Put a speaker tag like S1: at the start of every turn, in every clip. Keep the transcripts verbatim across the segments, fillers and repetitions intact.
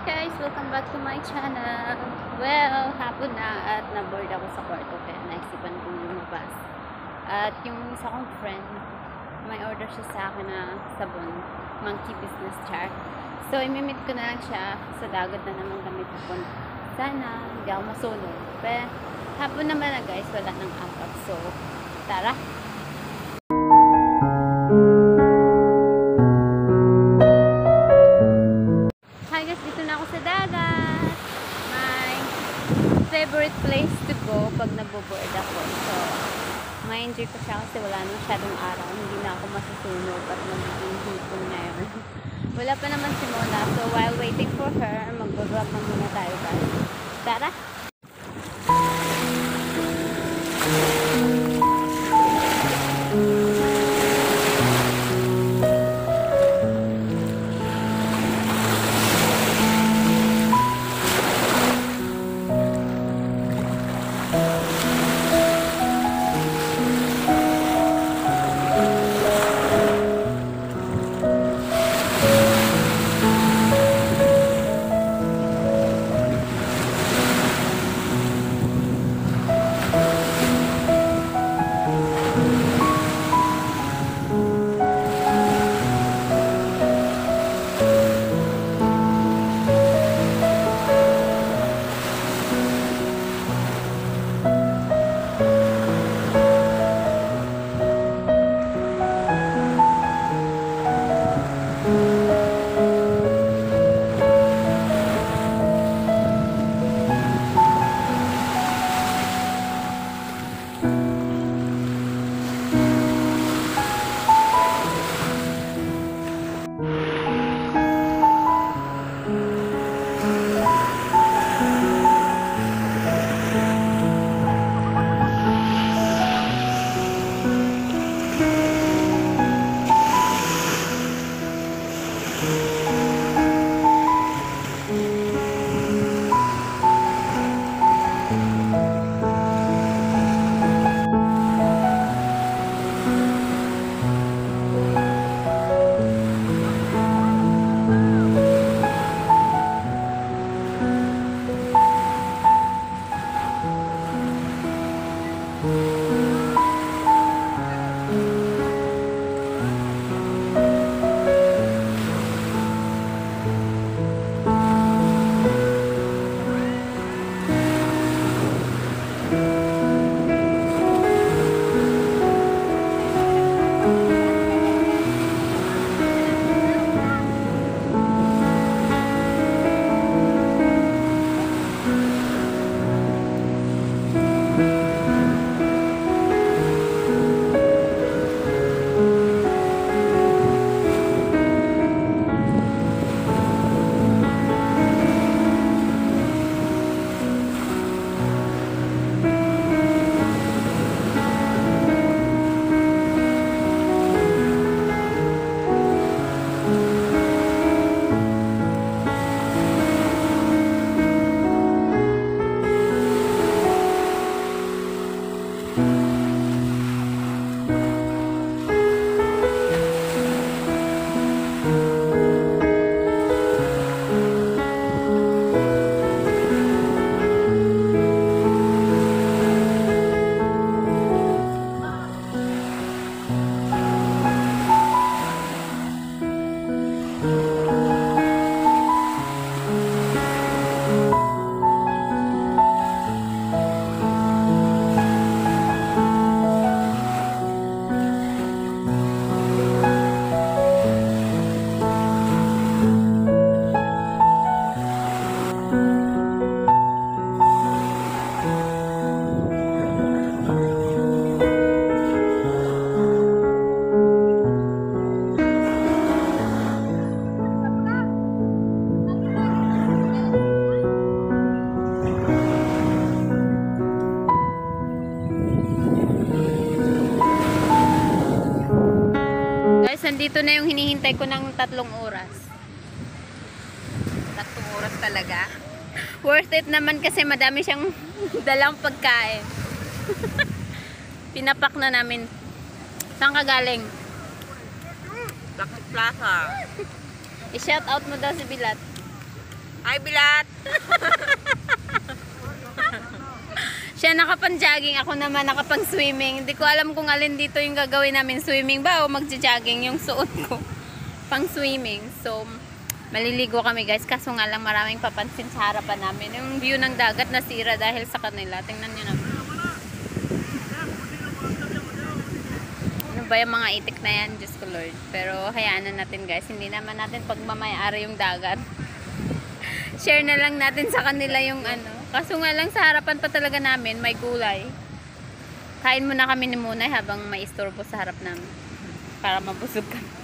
S1: guys! Welcome back to my channel. Well, hapon na at na-board ako sa kwarto kaya naisipan kong lumabas. At yung isa kong friend, may order siya sa akin na sabon, Monkey Business Chart. So, imimit ko na lang siya. Sa dagat na naman kami pupunta. Sana, hindi ako masunog. Pero, hapon naman na guys, wala nang angkat. So, tara! Favorite place to go pag naboboard ako. So, ma-enjoy ko siya kasi wala nang masyadong araw. Hindi na ako masusunog at magiging hipon ngayon. Wala pa naman si Mona. So, while waiting for her, mag-grab na muna tayo guys. Tara! Nandito na yung hinihintay ko ng tatlong oras. Tatlong oras talaga. Worth it naman kasi madami siyang dalang pagkain. Pinapak na namin. Saan ka galing?
S2: Lucky Plaza.
S1: I-shout out mo daw si Bilat.
S2: Hi, Bilat!
S1: Siya nakapang-jogging, ako naman nakapang-swimming. Hindi ko alam kung alin dito yung gagawin namin. Swimming ba o magja-jogging yung suot ko? Pang-swimming. So, maliligo kami guys. Kaso nga lang maraming papansin sa harapan namin. Yung view ng dagat nasira dahil sa kanila. Tingnan nyo naman. Ano ba yung mga itik na yan? Diyos ko Lord. Pero hayaan na natin guys. Hindi naman natin pagmamayari yung dagat. Share na lang natin sa kanila yung ano. Kaso nga lang sa harapan pa talaga namin may gulay. Kain muna kami ni Munay habang may istorbo sa harap namin. Para mabusog kami.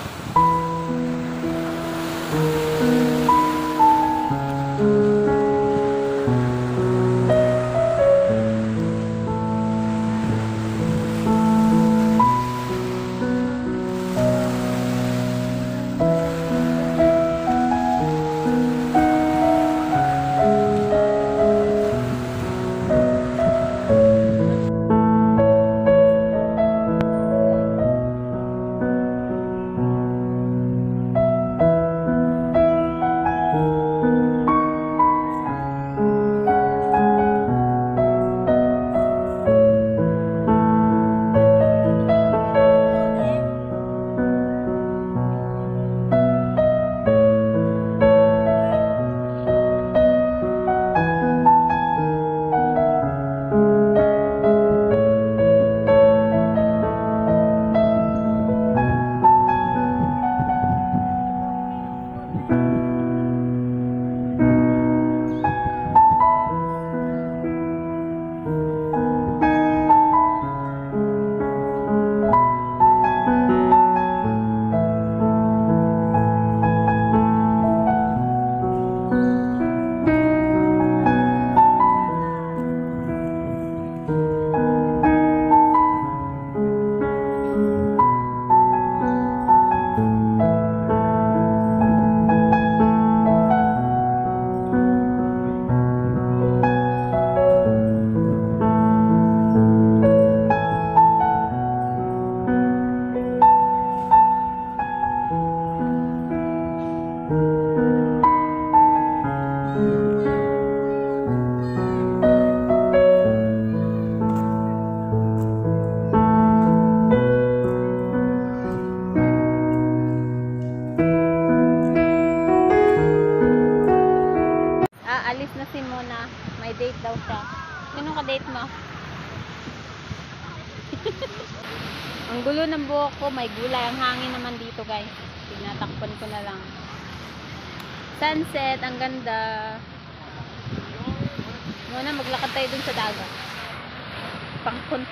S1: Alis na si Mona. May date daw siya. Sino ka-date mo? Ang gulo ng buhok ko. May gulay. Ang hangin naman dito guys. Tinatakpan ko na lang. Sunset. Ang ganda. Muna maglakad tayo dun sa dagat. Pangkon.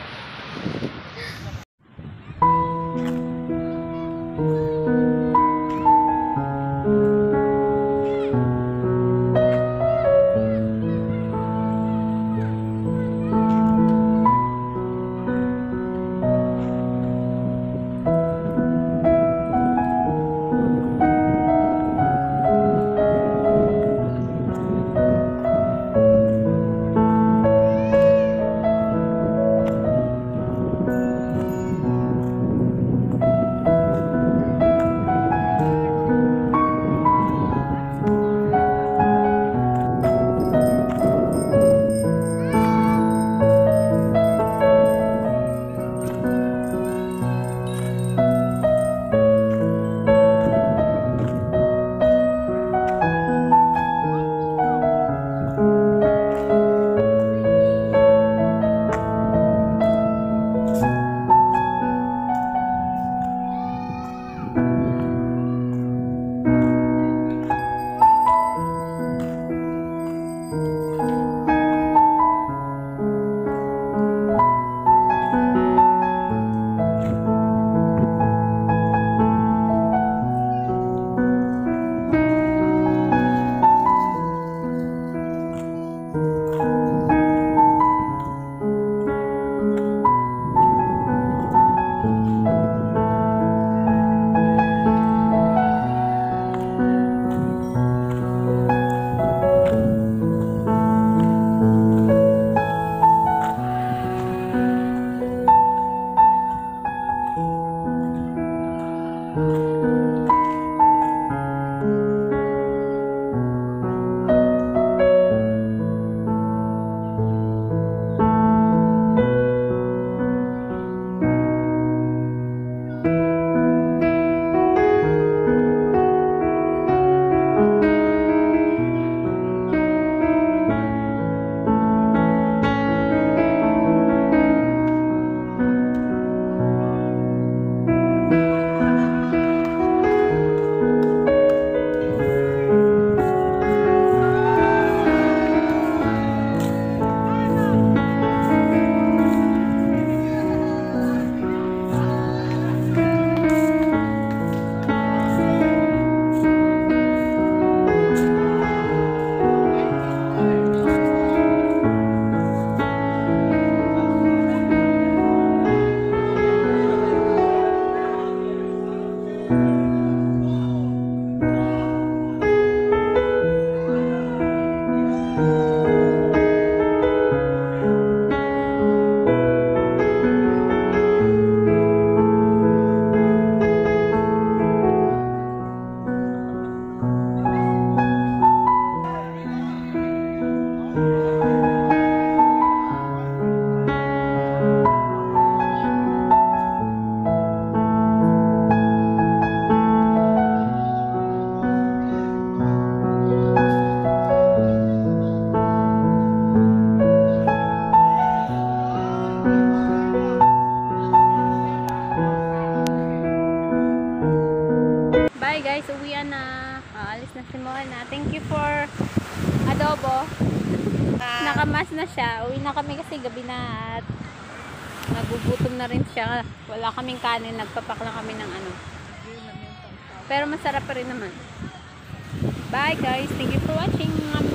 S1: ready for adobo. Nakamas na siya. Uwi na kami kasi gabi na at nagugutom na rin siya. Wala kaming kanin. Nagpapak lang kami ng ano. Pero masarap pa rin naman. Bye guys. Thank you for watching.